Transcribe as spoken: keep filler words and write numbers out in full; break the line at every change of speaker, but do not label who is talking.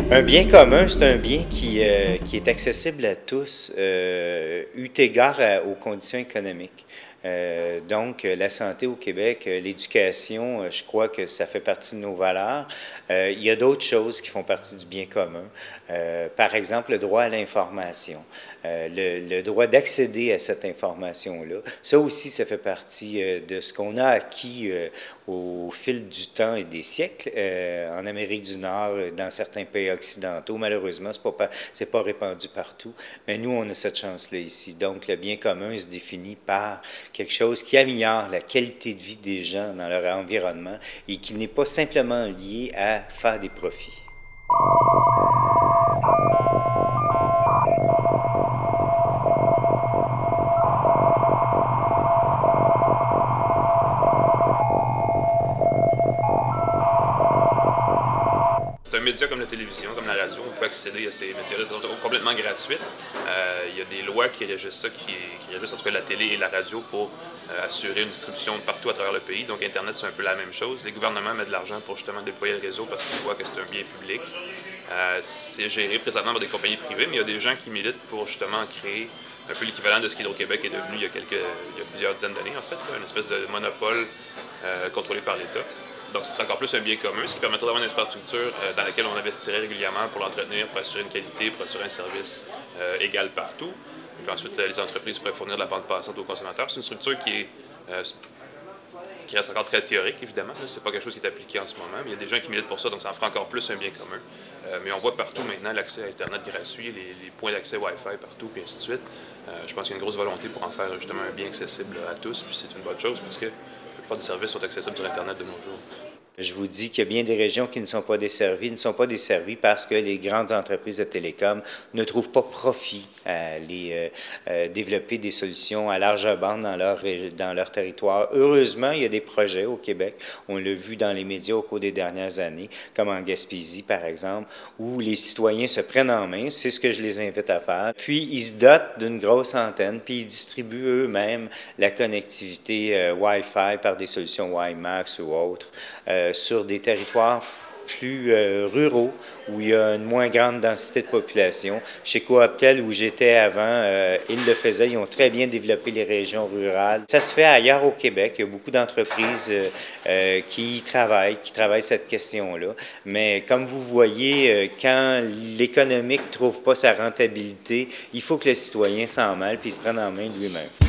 Un bien commun, c'est un bien qui, euh, qui est accessible à tous, euh, eu égard à- aux conditions économiques. Euh, donc, euh, la santé au Québec, euh, l'éducation, euh, je crois que ça fait partie de nos valeurs. Euh, il y a d'autres choses qui font partie du bien commun. Euh, par exemple, le droit à l'information, euh, le, le droit d'accéder à cette information-là. Ça aussi, ça fait partie euh, de ce qu'on a acquis euh, au fil du temps et des siècles euh, en Amérique du Nord, dans certains pays occidentaux. Malheureusement, ce n'est pas, c'est pas répandu partout, mais nous, on a cette chance-là ici. Donc, le bien commun se définit par quelque chose qui améliore la qualité de vie des gens dans leur environnement et qui n'est pas simplement lié à faire des profits.
C'est un média comme la télévision, comme la radio, on peut accéder à ces médias-là de façon complètement gratuite. Euh, il y a des lois qui régissent ça, qui, qui régissent en tout cas la télé et la radio pour euh, assurer une distribution partout à travers le pays. Donc Internet, c'est un peu la même chose. Les gouvernements mettent de l'argent pour justement déployer le réseau parce qu'ils voient que c'est un bien public. Euh, c'est géré présentement par des compagnies privées, mais il y a des gens qui militent pour justement créer un peu l'équivalent de ce qu'Hydro-Québec est devenu il y a, quelques, il y a plusieurs dizaines d'années, en fait, une espèce de monopole euh, contrôlé par l'État. Donc, ce sera encore plus un bien commun, ce qui permettrait d'avoir une infrastructure euh, dans laquelle on investirait régulièrement pour l'entretenir, pour assurer une qualité, pour assurer un service euh, égal partout. Puis ensuite, euh, les entreprises pourraient fournir de la bande passante aux consommateurs. C'est une structure qui, est, euh, qui reste encore très théorique, évidemment. Ce n'est pas quelque chose qui est appliqué en ce moment, mais il y a des gens qui militent pour ça, donc ça en fera encore plus un bien commun. Euh, mais on voit partout maintenant l'accès à Internet gratuit, les, les points d'accès Wi-Fi partout, puis ainsi de suite. Euh, je pense qu'il y a une grosse volonté pour en faire justement un bien accessible à tous, puis c'est une bonne chose parce que la plupart des services sont accessibles sur Internet de nos jours.
Je vous dis qu'il y a bien des régions qui ne sont pas desservies, ne sont pas desservies parce que les grandes entreprises de télécom ne trouvent pas profit à aller euh, euh, développer des solutions à large bande dans leur, dans leur territoire. Heureusement, il y a des projets au Québec, on l'a vu dans les médias au cours des dernières années, comme en Gaspésie par exemple, où les citoyens se prennent en main, c'est ce que je les invite à faire. Puis ils se dotent d'une grosse antenne, puis ils distribuent eux-mêmes la connectivité euh, Wi-Fi par des solutions WiMAX ou autres. Euh, sur des territoires plus euh, ruraux, où il y a une moins grande densité de population. Chez Cooptel, où j'étais avant, euh, ils le faisaient, ils ont très bien développé les régions rurales. Ça se fait ailleurs au Québec, il y a beaucoup d'entreprises euh, euh, qui y travaillent, qui travaillent cette question-là. Mais comme vous voyez, euh, quand l'économique ne trouve pas sa rentabilité, il faut que le citoyen s'en mêle puis il se prenne en main lui-même.